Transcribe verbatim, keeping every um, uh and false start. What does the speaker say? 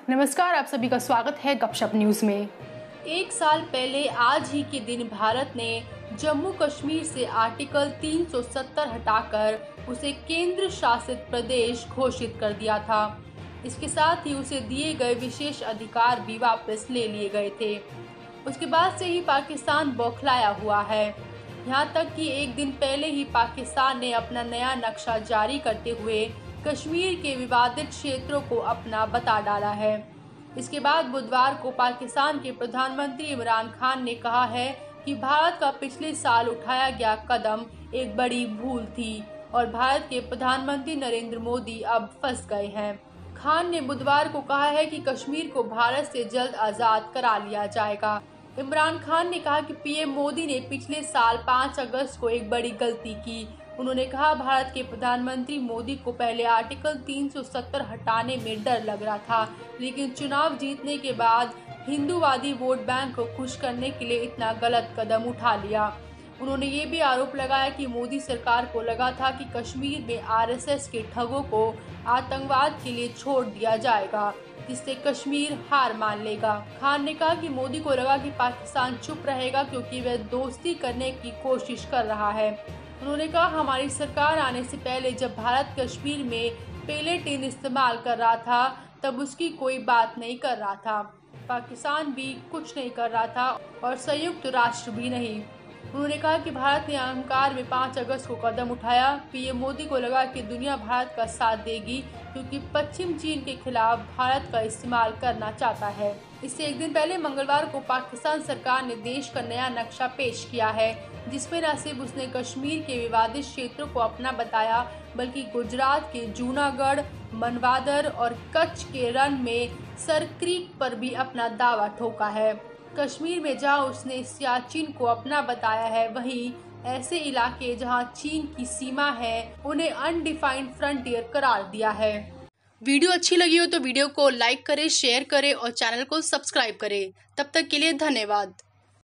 नमस्कार, आप सभी का स्वागत है गपशप न्यूज में। एक साल पहले आज ही के दिन भारत ने जम्मू कश्मीर से आर्टिकल तीन सौ सत्तर हटाकर उसे केंद्र शासित प्रदेश घोषित कर दिया था। इसके साथ ही उसे दिए गए विशेष अधिकार भी वापस ले लिए गए थे। उसके बाद से ही पाकिस्तान बौखलाया हुआ है। यहाँ तक कि एक दिन पहले ही पाकिस्तान ने अपना नया नक्शा जारी करते हुए कश्मीर के विवादित क्षेत्रों को अपना बता डाला है। इसके बाद बुधवार को पाकिस्तान के प्रधानमंत्री इमरान खान ने कहा है कि भारत का पिछले साल उठाया गया कदम एक बड़ी भूल थी और भारत के प्रधानमंत्री नरेंद्र मोदी अब फंस गए हैं। खान ने बुधवार को कहा है कि कश्मीर को भारत से जल्द आज़ाद करा लिया जाएगा। इमरान खान ने कहा कि पीएम मोदी ने पिछले साल पाँच अगस्त को एक बड़ी गलती की। उन्होंने कहा, भारत के प्रधानमंत्री मोदी को पहले आर्टिकल तीन सौ सत्तर हटाने में डर लग रहा था, लेकिन चुनाव जीतने के बाद हिंदूवादी वोट बैंक को खुश करने के लिए इतना गलत कदम उठा लिया। उन्होंने ये भी आरोप लगाया कि मोदी सरकार को लगा था कि कश्मीर में आरएसएस के ठगों को आतंकवाद के लिए छोड़ दिया जाएगा, जिससे कश्मीर हार मान लेगा। खान ने कहा कि मोदी को लगा कि पाकिस्तान चुप रहेगा क्योंकि वह दोस्ती करने की कोशिश कर रहा है। उन्होंने कहा, हमारी सरकार आने से पहले जब भारत कश्मीर में पेलेटिन इस्तेमाल कर रहा था तब उसकी कोई बात नहीं कर रहा था। पाकिस्तान भी कुछ नहीं कर रहा था और संयुक्त राष्ट्र भी नहीं। उन्होंने कहा कि भारत ने अहंकार में पाँच अगस्त को कदम उठाया। पीएम मोदी को लगा कि दुनिया भारत का साथ देगी क्योंकि पश्चिम चीन के खिलाफ भारत का इस्तेमाल करना चाहता है। इससे एक दिन पहले मंगलवार को पाकिस्तान सरकार ने देश का नया नक्शा पेश किया है, जिसमें न सिर्फ उसने कश्मीर के विवादित क्षेत्रों को अपना बताया, बल्कि गुजरात के जूनागढ़, मनवादर और कच्छ के रन में सरक्रीक पर भी अपना दावा ठोका है। कश्मीर में जहां उसने सियाचिन को अपना बताया है, वहीं ऐसे इलाके जहां चीन की सीमा है उन्हें अनडिफाइंड फ्रंटियर करार दिया है। वीडियो अच्छी लगी हो तो वीडियो को लाइक करें, शेयर करें और चैनल को सब्सक्राइब करें। तब तक के लिए धन्यवाद।